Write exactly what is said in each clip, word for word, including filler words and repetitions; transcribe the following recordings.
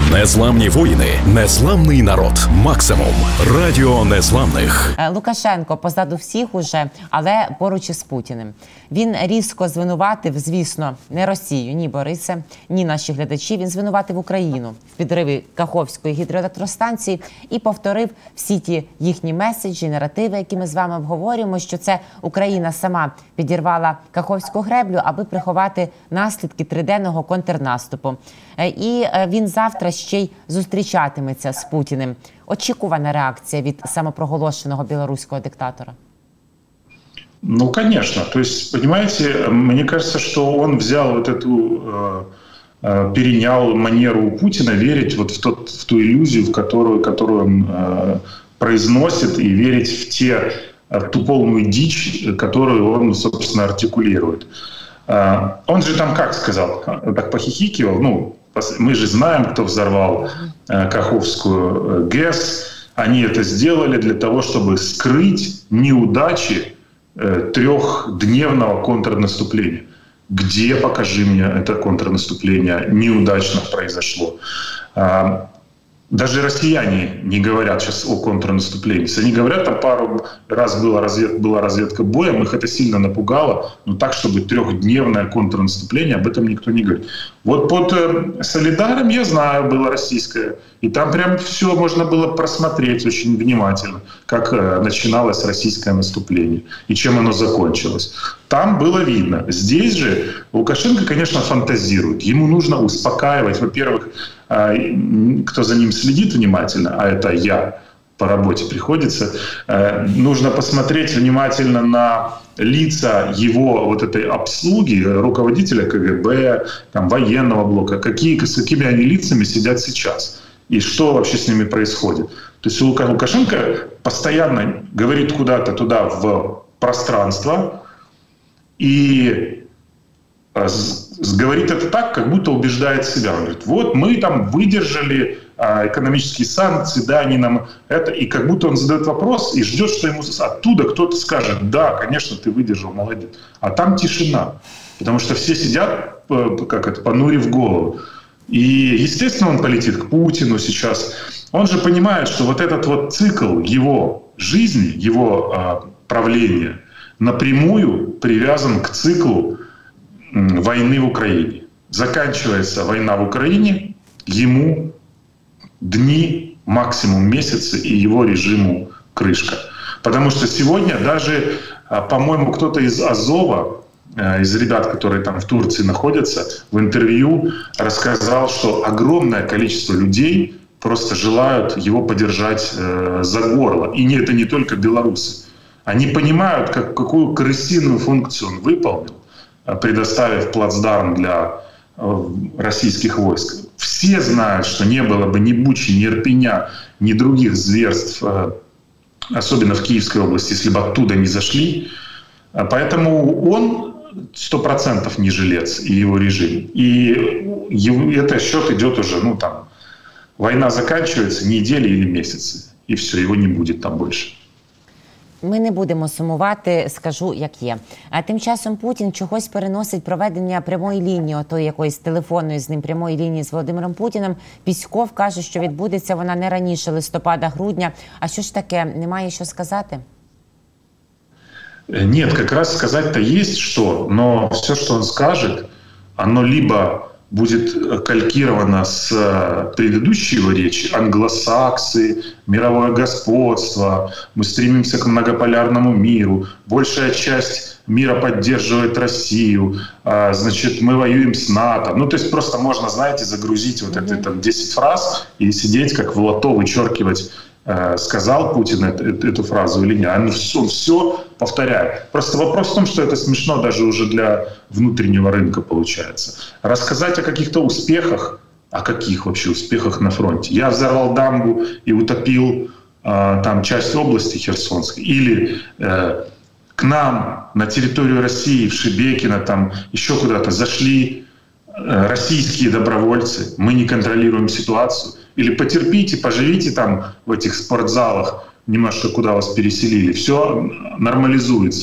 Незламні воїни, незламний народ. Максимум. Радіо Незламних. Лукашенко позаду всіх уже, але поруч із Путіним. Він різко звинуватив, звісно, не Росію, ні Борисе, ні наші глядачі. Він звинуватив Україну в підриві Каховської гідроелектростанції і повторив всі ті їхні меседжі, наративи, які ми з вами обговорюємо, що це Україна сама підірвала Каховську греблю, аби приховати наслідки триденного контрнаступу. І він завтра ще й зустрічатиметься з Путіним. Очікувана реакція від самопроголошеного білоруського диктатора? Ну, конечно. То есть, понимаете, мне кажется, что он взял вот эту, э, перенял манеру у Путина верить вот в, тот, в ту иллюзию, в которую, которую он э, произносит, и верить в те, в ту полную дичь, которую он, собственно, артикулирует. Э, он же там как сказал, так похихикивал, ну, мы же знаем, кто взорвал э, Каховскую ГЭС. Они это сделали для того, чтобы скрыть неудачи э, трехдневного контрнаступления. Где, покажи мне, это контрнаступление неудачно произошло? А, даже россияне не говорят сейчас о контрнаступлении. Они говорят, там пару раз была разведка, была разведка боем, их это сильно напугало, но так, чтобы трехдневное контрнаступление, об этом никто не говорит. Вот под э, Солидаром, я знаю, было российское, и там прям все можно было просмотреть очень внимательно, как э, начиналось российское наступление и чем оно закончилось. Там было видно. Здесь же Лукашенко, конечно, фантазирует. Ему нужно успокаивать, во-первых, э, кто за ним следит внимательно, а это я по работе приходится, э, нужно посмотреть внимательно на лица его вот этой обслуги, руководителя КГБ, там, военного блока, какие, с какими они лицами сидят сейчас и что вообще с ними происходит. То есть Лукашенко постоянно говорит куда-то туда в пространство и говорит это так, как будто убеждает себя. Он говорит, вот мы там выдержали экономические санкции, да, они нам это, и как будто он задает вопрос и ждет, что ему оттуда кто-то скажет, да, конечно, ты выдержал, молодец. А там тишина, потому что все сидят, как это, понурив голову. И, естественно, он полетит к Путину сейчас. Он же понимает, что вот этот вот цикл его жизни, его э, правления напрямую привязан к циклу э, войны в Украине. Заканчивается война в Украине, ему дни, максимум месяцы, и его режиму крышка. Потому что сегодня даже, по-моему, кто-то из Азова, из ребят, которые там в Турции находятся, в интервью рассказал, что огромное количество людей просто желают его подержать э, за горло. И не, это не только белорусы. Они понимают, как, какую крысиную функцию он выполнил, предоставив плацдарм для российских войск. Все знают, что не было бы ни Бучи, ни Ирпеня, ни других зверств, особенно в Киевской области, если бы оттуда не зашли. Поэтому он сто процентов не жилец, и его режим. И этот счет идет уже, ну там, война заканчивается, недели или месяцы, и все, его не будет там больше. Ми не будемо сумувати, скажу, як є. А тим часом Путін чогось переносить проведення прямої лінії, отої якоїсь телефонної з ним прямої лінії з Володимиром Путіним. Пісков каже, що відбудеться вона не раніше листопада-грудня. А що ж таке, немає що сказати? Нет, как раз сказать-то есть что, но все, что он скажет, оно либо будет калькировано с предыдущей его речи, англосаксы, мировое господство, мы стремимся к многополярному миру, большая часть мира поддерживает Россию, значит, мы воюем с НАТО. Ну, то есть просто можно, знаете, загрузить вот это там десять фраз и сидеть как в лото, вычеркивать, сказал Путин эту, эту фразу или нет. Он все, все повторяет. Просто вопрос в том, что это смешно даже уже для внутреннего рынка получается. Рассказать о каких-то успехах, о каких вообще успехах на фронте. Я взорвал дамбу и утопил э, там часть области Херсонской. Или э, к нам на территорию России, в Шебекино, там еще куда-то зашли э, российские добровольцы. Мы не контролируем ситуацию. Или потерпите, поживите там в этих спортзалах, немножко куда вас переселили. Все нормализуется.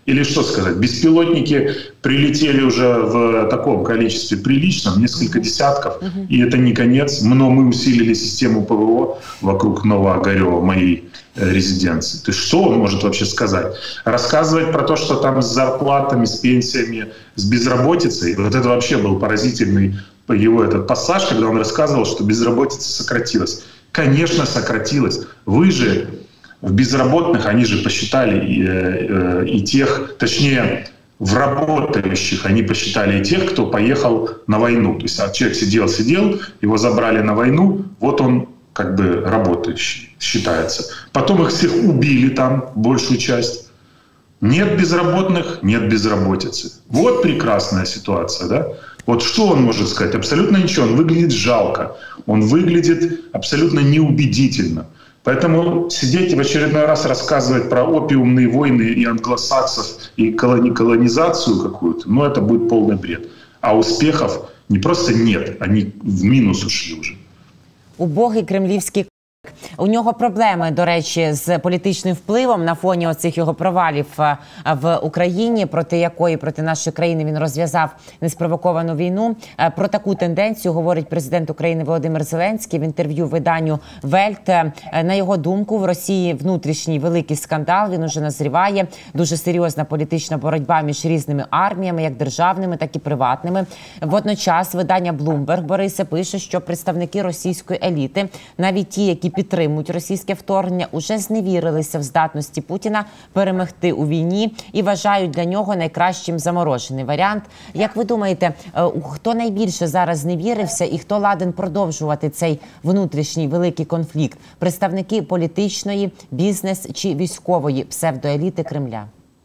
Или что сказать? Беспилотники прилетели уже в таком количестве приличном, несколько десятков, и это не конец. Но мы усилили систему ПВО вокруг Новоогарева, моей резиденции. То есть что он может вообще сказать? Рассказывать про то, что там с зарплатами, с пенсиями, с безработицей. Вот это вообще был поразительный его этот пассаж, когда он рассказывал, что безработица сократилась. Конечно, сократилась. Вы же в безработных, они же посчитали и, и тех, точнее, в работающих, они посчитали и тех, кто поехал на войну. То есть человек сидел-сидел, его забрали на войну, вот он как бы работающий считается. Потом их всех убили там, большую часть. Нет безработных, нет безработицы. Вот прекрасная ситуация, да? Вот что он может сказать? Абсолютно ничего. Он выглядит жалко. Он выглядит абсолютно неубедительно. Поэтому сидеть и в очередной раз рассказывать про опиумные войны и англосаксов, и колони- колонизацию какую-то, ну это будет полный бред. А успехов не просто нет, они в минус ушли уже. Убогий кремлівський. У нього проблеми, до речі, з політичним впливом на фоні оцих його провалів в Україні, проти якої, проти нашої країни він розв'язав неспровоковану війну. Про таку тенденцію говорить президент України Володимир Зеленський в інтерв'ю виданню «Вельт». На його думку, в Росії внутрішній великий скандал, він уже назріває. Дуже серйозна політична боротьба між різними арміями, як державними, так і приватними. Водночас видання Bloomberg Борисе пише, що представники російської еліти, навіть ті, які підтримують російське вторгнення, уже зневірилися в здатності Путіна перемогти у війні і вважають для нього найкращим заморожений варіант. Як ви думаєте, хто найбільше зараз зневірився і хто ладен продовжувати цей внутрішній великий конфлікт? Представники політичної, бізнес чи військової псевдоеліти Кремля?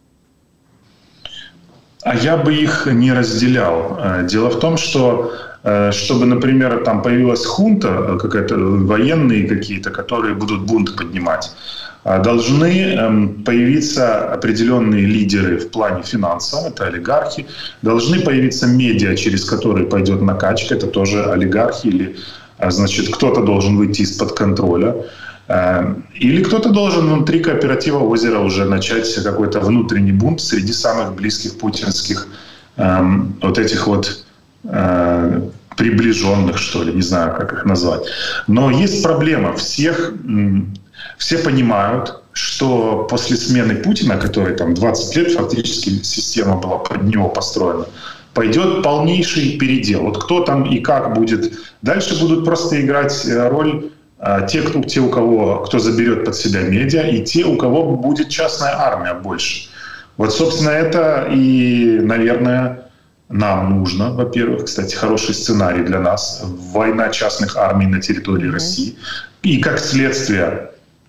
А я бы их не разделял. Дело в том, что чтобы, например, там появилась хунта, какая-то военные какие-то, которые будут бунт поднимать, должны появиться определенные лидеры в плане финансов, это олигархи, должны появиться медиа, через которые пойдет накачка, это тоже олигархи, или, значит, кто-то должен выйти из-под контроля. Или кто-то должен внутри кооператива «Озеро» уже начать какой-то внутренний бунт среди самых близких путинских э, вот этих вот э, приближенных, что ли, не знаю, как их назвать. Но есть проблема. Всех, все понимают, что после смены Путина, который там двадцать лет, фактически система была под него построена, пойдет полнейший передел. Вот кто там и как будет. Дальше будут просто играть роль Те, кто, те, у кого, кто заберет под себя медиа, и те, у кого будет частная армия больше. Вот, собственно, это и, наверное, нам нужно, во-первых, кстати, хороший сценарий для нас, война частных армий на территории mm-hmm. России, и как следствие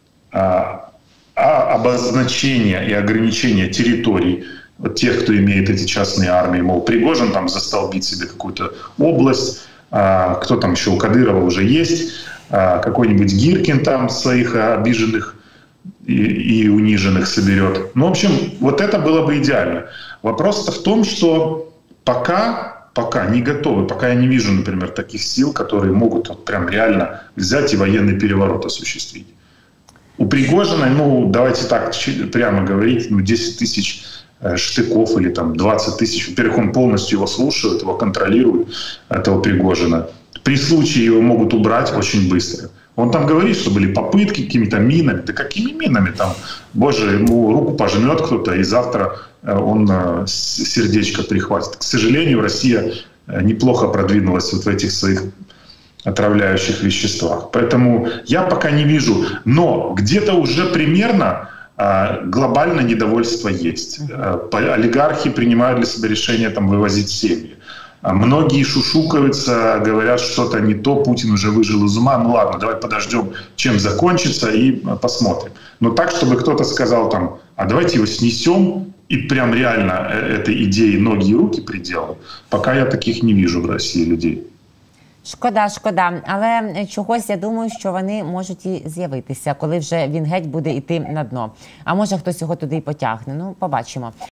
а, а, обозначения и ограничения территорий вот тех, кто имеет эти частные армии, мол, Пригожин там застолбить себе какую-то область, а, кто там еще у Кадырова уже есть, какой-нибудь Гиркин там своих обиженных и, и униженных соберет. Ну, в общем, вот это было бы идеально. Вопрос-то в том, что пока, пока не готовы, пока я не вижу, например, таких сил, которые могут вот прям реально взять и военный переворот осуществить. У Пригожина, ну, давайте так прямо говорить, ну, десять тысяч штыков или там двадцать тысяч. Во-первых, он полностью его слушает, его контролирует, этого Пригожина. При случае его могут убрать очень быстро. Он там говорит, что были попытки какими-то минами. Да какими минами там? Боже, ему руку пожмет кто-то, и завтра он сердечко прихватит. К сожалению, Россия неплохо продвинулась вот в этих своих отравляющих веществах. Поэтому я пока не вижу. Но где-то уже примерно глобальное недовольство есть. Олигархи принимают для себя решение там, вывозить семьи. Многие шушукаются, говорят, что-то не то, Путин уже выжил из ума. Ну ладно, давай подождем, чем закончится, и посмотрим. Но так, чтобы кто-то сказал там, а давайте его снесем, и прям реально этой идеи ноги и руки приделал, пока я таких не вижу в России людей. Шкода, шкода. Але чогось, я думаю, що вони можуть і з'явитися, коли вже він геть буде йти на дно. А може хтось його туди і потягне. Ну, побачимо.